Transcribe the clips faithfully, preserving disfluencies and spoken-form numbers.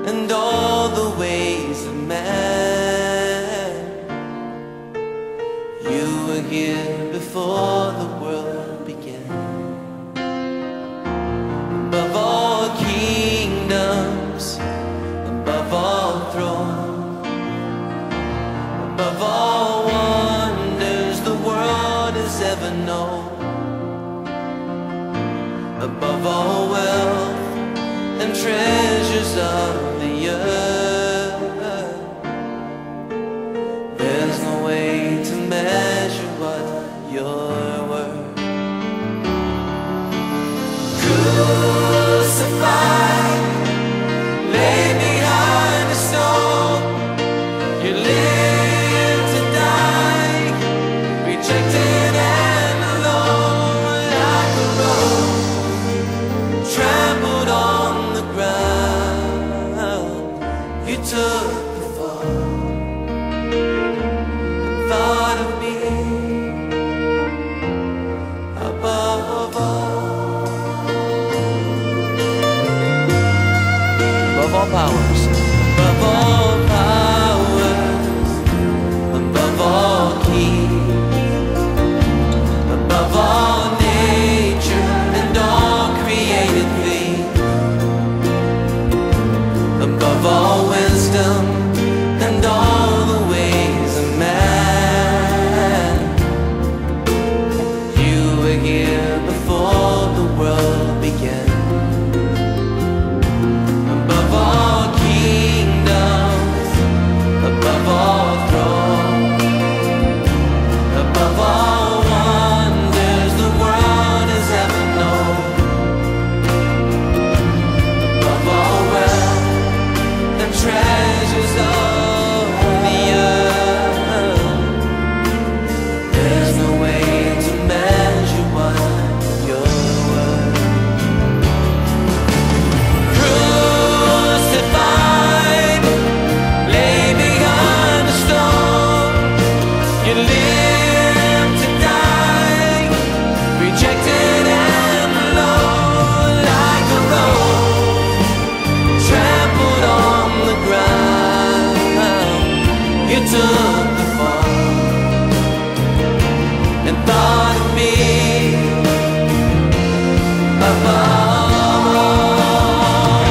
and all the ways of man. You were here before the world began. Above all kingdoms, above all thrones, above all wonders the world has ever known, above all wealth and treasures of the earth, there's no way to measure what you're worth. Crucified, lay behind a stone, you live to die, rejected and alone, like a rose trampled on the ground. You took the fall and thought of me above all, above all powers, above all powers, above all keys, above all nature and all created things, above all wisdom and all the ways of man. You were here before the world began. Above all kingdoms, above all thrones, above all wonders the world has ever known, above all wealth and treasures of the earth, there's no way to measure what you're worth. Crucified, lay behind a stone, you live to die, rejected and alone, like a rose trampled on the ground. You took the fall and thought of me above all.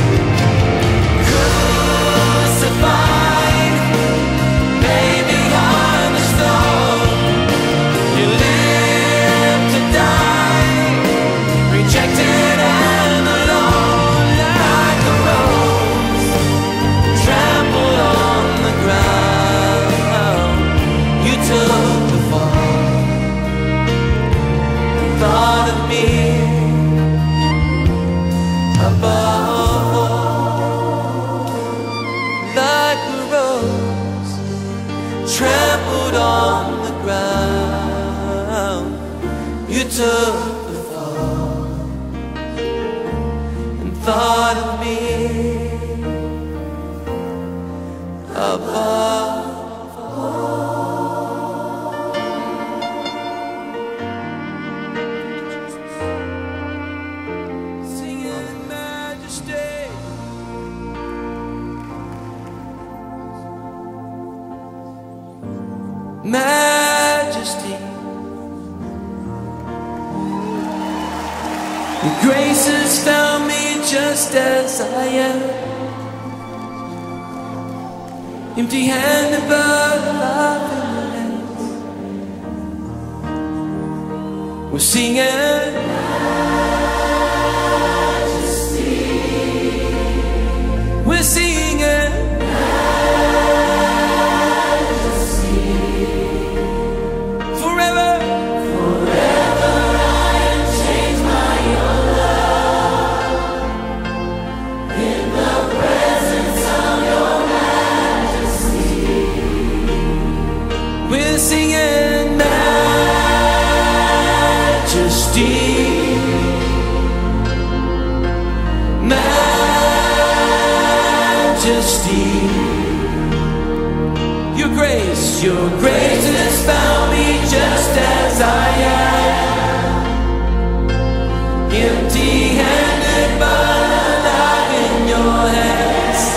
Crucified, lay behind the stone, you live to die, rejected and alone, like a rose trampled on the ground. You took the fall and thought of me above all, like a rose trampled on the ground. You took the fall and thought of me above. Singing Majesty. Majesty, your grace has found me just as I am, empty-handed but alive in your hands. We're singing Majesty, we're singing Majesty, forever, forever I am changed by your love, in the presence of your majesty. We're singing Majesty, Majesty. Your grace, your grace has found me just as I am, empty-handed but alive in your hands.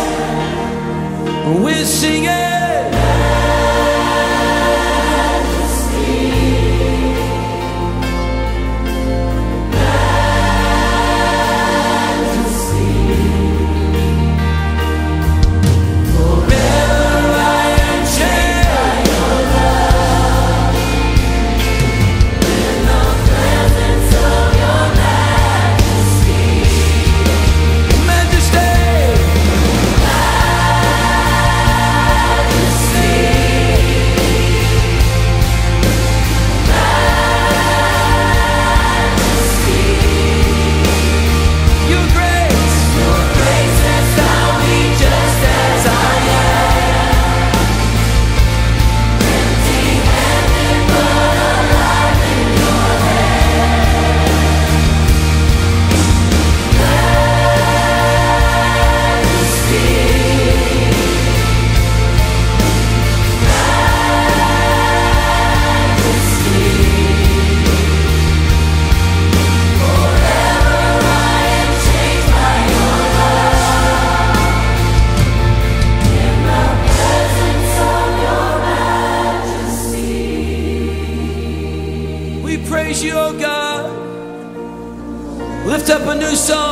up a new song.